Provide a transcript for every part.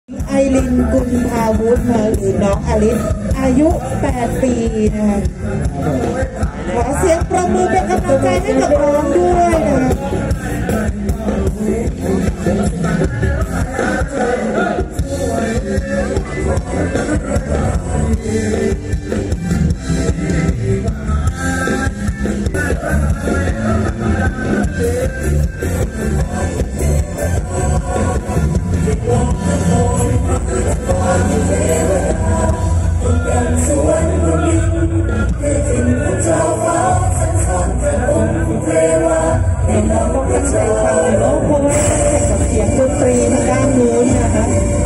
ไอรินกุลพาวุฒิหรือน้องอลิสอายุ8 ปีนะคะขอเสียงปรบมือเป็นกำลังใจให้กับน้องด้วยนะคะน้องต้องตั้งใจฟังเนาะเพราะว่าแข่งกับเสียงดนตรีทางด้านนู้นนะคะ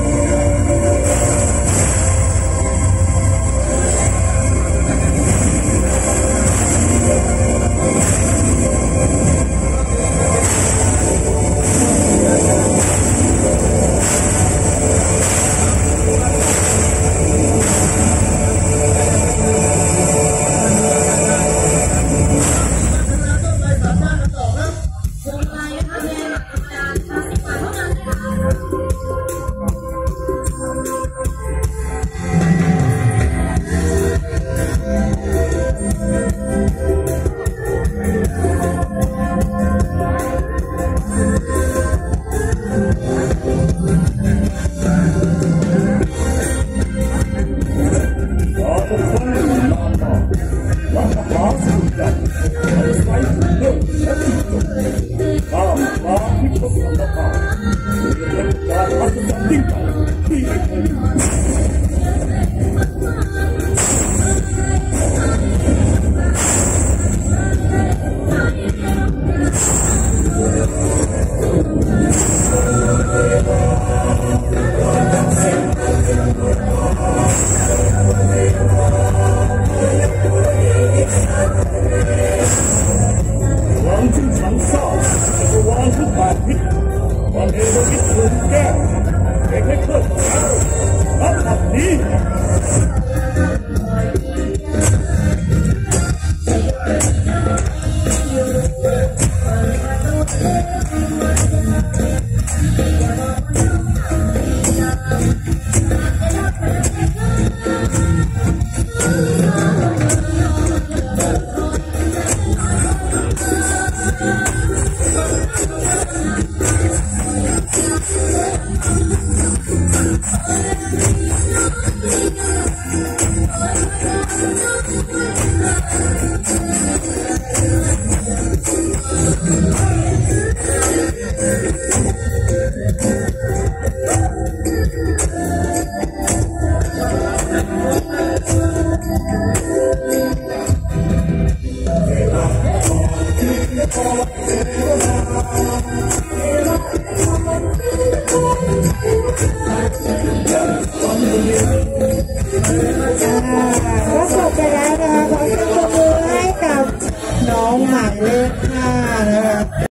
วันเอวคิดถึงแก้เด็กให้เกิดแล้วรับแบบนี้